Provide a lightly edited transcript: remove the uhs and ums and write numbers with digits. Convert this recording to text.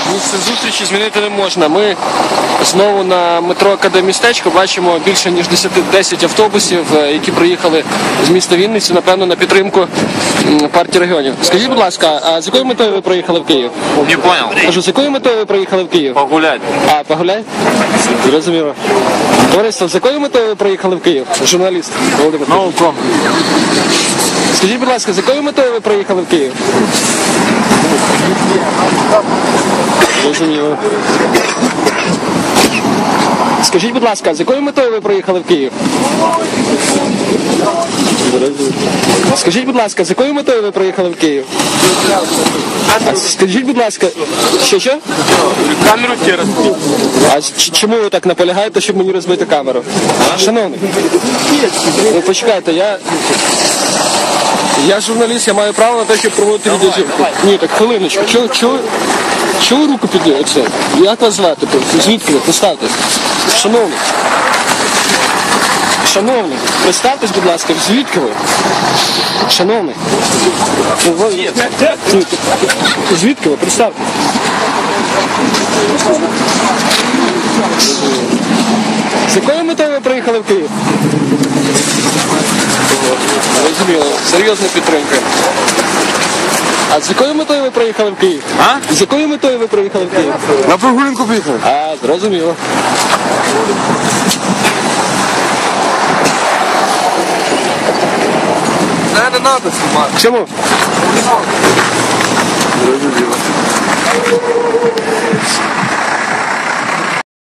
Місце зустрічі змінити не можна. Ми знову на метро Академмістечко бачимо більше ніж 10 автобусів, які приїхали з міста Вінниці, напевно, на підтримку партії регіонів. Скажіть, будь ласка, а з якою метою ви приїхали в Київ? Не понял. Кажу, з якою метою ви приїхали в Київ? Погулять. А, погуляй? Зрозуміло. Товариство, з якою метою ви приїхали в Київ? Журналіст Володимир. Науком. Скажіть, будь ласка, з якою метою ви приїхали в Київ? Зрозуміло. Скажіть, будь ласка, з якою метою ви приїхали в Київ? Скажіть, будь ласка, з якою метою ви приїхали в Київ? Скажіть, будь ласка, що? Камеру тебе розбив. А чому ви так наполягаєте, щоб мені розбити камеру? Шановний, ну почекайте, я журналіст, я маю право на те, щоб проводити відеозйомку. Ні, так хвилиночку. Чого ви руку підняли? Як вас звати? Звідки ви? Представтесь. Шановний, представтесь, будь ласка, звідки ви? Шановний. Звідки ви? Представтесь. З якою метою ви приїхали в Київ? Розуміло, серйозна підтримка. А з якою метою ви приїхали в Київ? А? З якою метою ви приїхали в Київ? На прогулянку приїхали. А, зрозуміло. Не надо знімати. Чому? Зрозуміло.